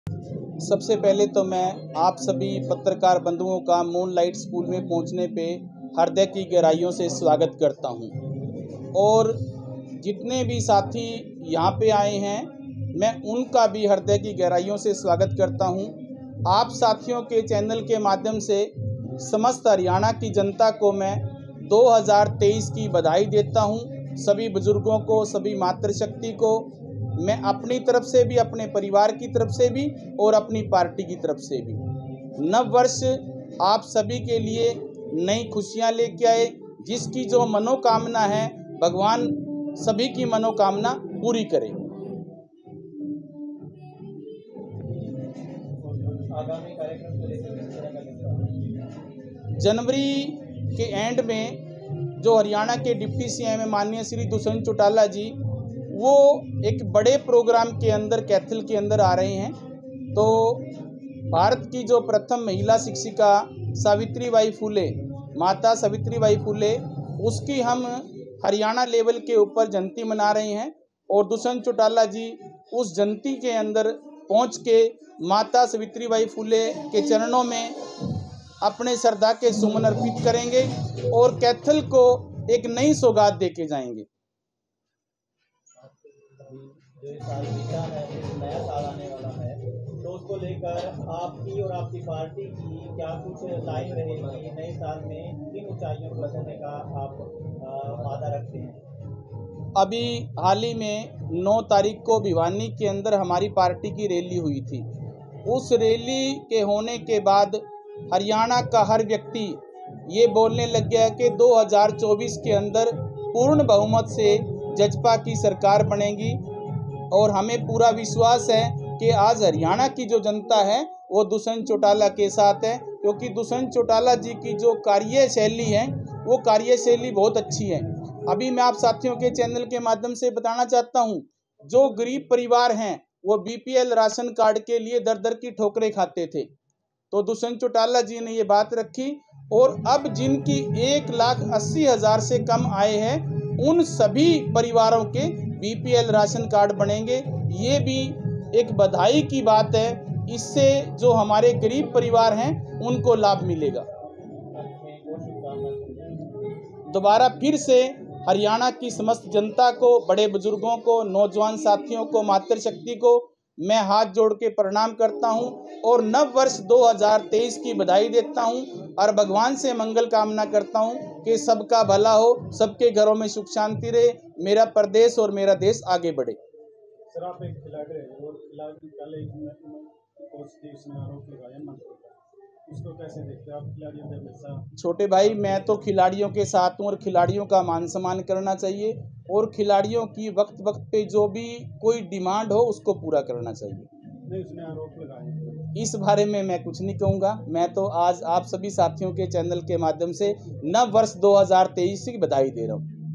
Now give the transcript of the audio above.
सबसे पहले तो मैं आप सभी पत्रकार बंधुओं का मूनलाइट स्कूल में पहुंचने पे हृदय की गहराइयों से स्वागत करता हूं। और जितने भी साथी यहां पे आए हैं, मैं उनका भी हृदय की गहराइयों से स्वागत करता हूं। आप साथियों के चैनल के माध्यम से समस्त हरियाणा की जनता को मैं 2023 की बधाई देता हूं। सभी बुजुर्गों को, सभी मातृशक्ति को मैं अपनी तरफ से भी, अपने परिवार की तरफ से भी और अपनी पार्टी की तरफ से भी नव वर्ष आप सभी के लिए नई खुशियां लेके आए। जिसकी जो मनोकामना है, भगवान सभी की मनोकामना पूरी करे। आगामी कार्यक्रम को लेकर किस तरह का जनवरी के एंड में जो हरियाणा के डिप्टी सीएम है माननीय श्री दुष्यंत चौटाला जी, वो एक बड़े प्रोग्राम के अंदर कैथल के अंदर आ रहे हैं। तो भारत की जो प्रथम महिला शिक्षिका सावित्रीबाई फुले, माता सावित्रीबाई फुले, उसकी हम हरियाणा लेवल के ऊपर जयंती मना रहे हैं। और दुष्यंत चौटाला जी उस जयंती के अंदर पहुंच के माता सावित्रीबाई फुले के चरणों में अपने श्रद्धा के सुमन अर्पित करेंगे और कैथल को एक नई सौगात देके जाएंगे। जो साल बीता है, नया साल आने वाला है, तो उसको लेकर आपकी और आपकी पार्टी की क्या कुछ लाइन रहेगी? नए साल में किन ऊंचाइयों को छूने का आप वादा रखते हैं? अभी हाल ही में 9 तारीख को भिवानी के अंदर हमारी पार्टी की रैली हुई थी। उस रैली के होने के बाद हरियाणा का हर व्यक्ति ये बोलने लग गया कि 2024 के अंदर पूर्ण बहुमत से जजपा की सरकार बनेगी। और हमें पूरा विश्वास है कि आज हरियाणा की जो जनता है वो दुष्यंत चौटाला के साथ है, क्योंकि दुष्यंत चौटाला जी की जो कार्यशैली है वो कार्यशैली बहुत अच्छी है। अभी मैं आप साथियों के चैनल के माध्यम से बताना चाहता हूँ, जो गरीब परिवार हैं वो बीपीएल राशन कार्ड के लिए दर दर की ठोकरें खाते थे, तो दुष्यंत चौटाला जी ने ये बात रखी। और अब जिनकी 1,80,000 से कम आय है, उन सभी परिवारों के बीपीएल राशन कार्ड बनेंगे। ये भी एक बधाई की बात है। इससे जो हमारे गरीब परिवार हैं उनको लाभ मिलेगा। दोबारा फिर से हरियाणा की समस्त जनता को, बड़े बुजुर्गों को, नौजवान साथियों को, मातृशक्ति को मैं हाथ जोड़ के प्रणाम करता हूं और नव वर्ष 2023 की बधाई देता हूं और भगवान से मंगल कामना करता हूं कि सबका भला हो, सबके घरों में सुख शांति रहे, मेरा प्रदेश और मेरा देश आगे बढ़े। सर, आप एक खिलाड़ी रहे और खिलाड़ी पहले कोच थी, उसने आरोप लगाया मंच पर, उसको कैसे देखते हैं आप? खिलाड़ियों के हमेशा छोटे भाई, मैं तो खिलाड़ियों के साथ हूँ और खिलाड़ियों का मान सम्मान करना चाहिए और खिलाड़ियों की वक्त वक्त पे जो भी कोई डिमांड हो उसको पूरा करना चाहिए। नहीं, उसने आरोप लगाए। इस बारे में मैं कुछ नहीं कहूँगा। मैं तो आज आप सभी साथियों के चैनल के माध्यम से नव वर्ष 2023 की बधाई दे रहा हूँ।